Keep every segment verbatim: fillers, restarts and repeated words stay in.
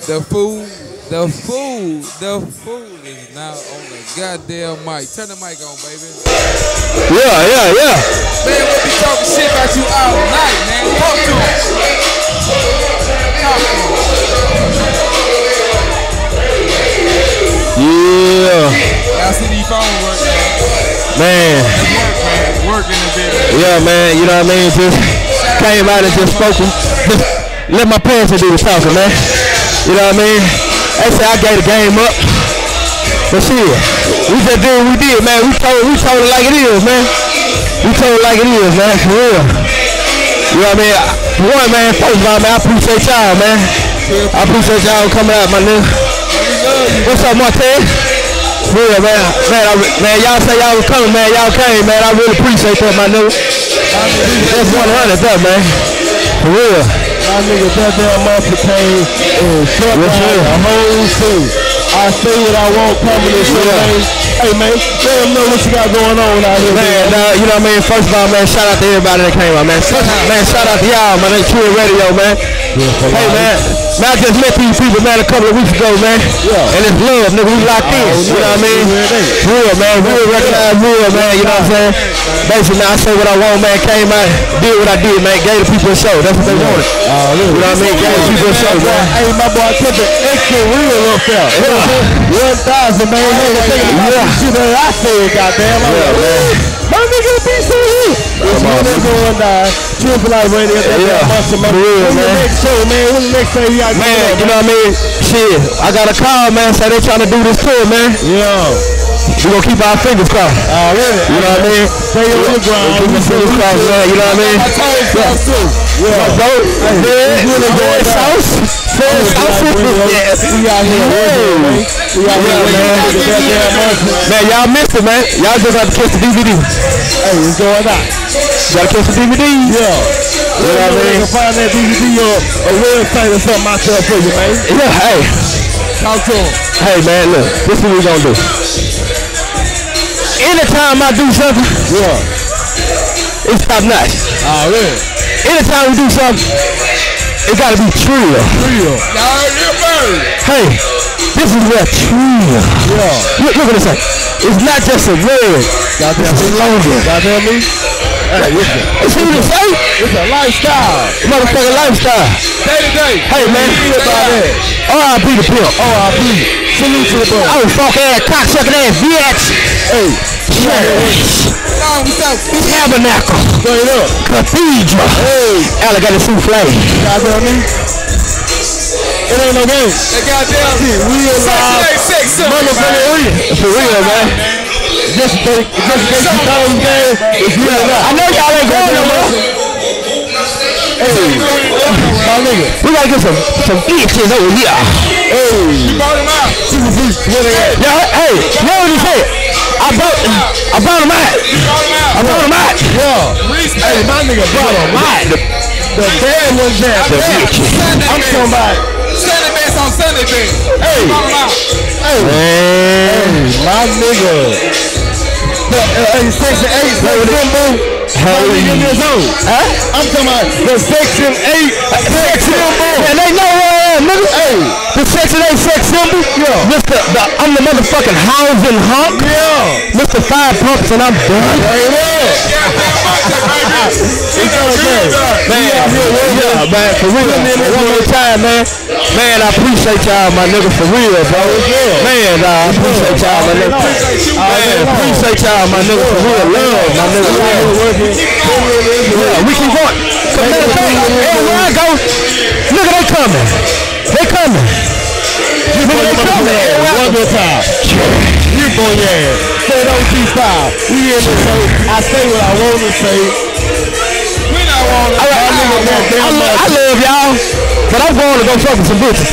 The food, the food, the food is now on the goddamn mic. Turn the mic on, baby. Yeah, yeah, yeah. Man, we'll be talking shit about you all night, man. Talk to him. Talk to him. Yeah. Y'all see these phones working? Man. It's work, man. Work in the business. Yeah, man. You know what I mean? Just came out and just spoke. Just let my parents do the talking, man. You know what I mean? They say I gave the game up. But shit, we just did what we did, man. We told, we told it like it is, man. We told it like it is, man. For real. You know what I mean? For one, man, first of all, man, I appreciate y'all, man. I appreciate y'all coming out, my nigga. What's up, Martin? For real, man. Man, I, man, y'all say y'all was coming, man. Y'all came, man. I really appreciate that, my nigga. That's one hundred up, man. For real. My nigga, that damn motherfucker came and shut down the whole thing. I say what I want coming this way, man. Hey, man, let them know what you got going on out here. Man, uh, you know what I mean? First of all, man, shout out to everybody that came out, man. First, man, shout out to y'all, man. That's True Radio, man. Yeah, hey, man. Man, I just met these people, man, a couple of weeks ago, man. Yeah. And it's love, nigga. We locked in. Oh, you know what I mean? Real, man. Real, recognize real, man. You know what I'm saying? Basically, man, I say what I want, man. Came out, did what I did, man. Gave the people a show. That's what they wanted. Uh, you know what I mean? Gave the people a show, man. Hey, my boy, I kept it extra real up there. one thousand, man. Yeah. Shit that I said, goddamn. Yeah, man. My nigga be so here. It's really going down. Triple Light Radio. Yeah, for real, man. Next show, man. What's the next thing you got going on? Man, you know what I mean? Shit, I got a call, man. Say they trying to do this tour, man. Yeah. We gonna keep our fingers crossed. Oh, really? You know what I mean? Stay on the ground. Keep our fingers crossed, man. You know what I mean? My toes crossed too. Yeah. Bro, red sauce. Red sauce. We out here working, man. We out here working. Man, y'all missed it, man. Y'all just have to catch the D V D. Hey, it's going out. Gotta catch the D V D. Yeah. You know what I mean? You can find that D V D or a website or something out there for you, man. Yeah, hey. Talk to him. Hey, man, look. This is what we gonna do. Anytime I do something, yeah, it's top notch. Oh, really? Anytime we do something, it gotta be true. Real. Hey, this is where true. Yeah. Look, look at this. It's not just a word. Goddamn, it's a slogan. Goddamn me. Hey, listen. It's what it say. It's a lifestyle. Motherfucking lifestyle. Day to day. Hey, man. R I P the pimp. R I P. Salute to the boy. Oh, fuck ass, cocksucking ass, bitch. Hey. Tabernacle. Straight up. Cathedral. Hey. Alligator souffle. Goddamn me. It ain't no game. That goddamn shit. Real live. Motherfucking real. For real, man. Just in case you thought it was game, it's real live. I know y'all ain't going no more. Hey, my nigga. We gotta get some some bitches over here. Hey. You brought him out. Super beast. Where they at? Yeah, hey, you know what he said? I brought, I brought him out. I brought him out. Yeah. Hey, my nigga brought him out. The, the bad one's there. The bitches. I'm talking about Sunday best on Sunday best. Hey. Brought him out. Hey. Hey, my nigga. The, uh, hey, section eight, symbol. How many years old? Huh? I'm talking about the section eight sex symbol. And they know where I am, nigga. Hey, the section eight sex symbol. Yeah. Mister The, I'm the motherfucking housing hunk. Yeah. Mister Five Pumps and I'm done. Hey, man. It's okay. Man, yeah, man, for real. One more time, man. Man, I appreciate y'all, my nigga, for real, bro. Man, uh, I appreciate y'all, my nigga. Man, appreciate y'all, my nigga, for real. Love, my nigga. Yeah, we keep going. So matter of fact, everywhere I go, nigga, they coming. They coming. Nigga, they coming. One more time. You go, yeah. Say it O G style. We in the show. I say what I want to say. We not want to. I, I, I, I, love, I love y'all, but I'm going to go fuck with some bitches.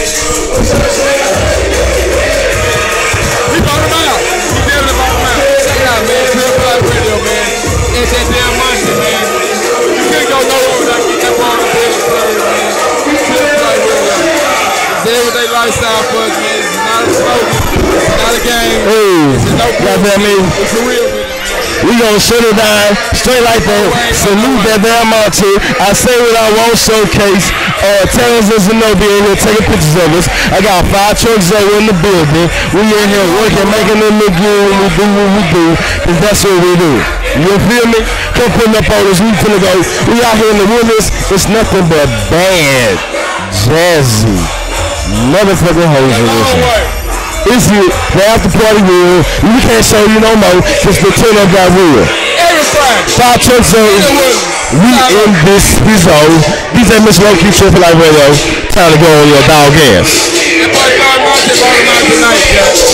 We brought him out. We did it brought him out. Check it out, man. Triple Light Radio, man. It's that damn monster, man. You can't go nowhere without getting that ball on the field, man. Triple Light Radio. It's everyday lifestyle for us, man. It's not a slogan. It's not a game. Hey, it's no goddamn me. It's a real with it, man. We gonna shut it down straight like that. Salute that damn Monty. I say what I want, showcase. Uh, Terrence and Zenobia in here taking pictures of us. I got five trucks over in the building. We in here working, making it look good. We do what we do, cause that's what we do. You feel me? Come putting up on us. We finna go. We out here in the wilderness. It's nothing but bad, jazzy, motherfucking hoes in this. It's it. The after party real. We can't show you no more. Just the turn up got real. Five trucks over. We in this zone. D J Miss Low Key Triple Life Radio. Time to go on your dog ass.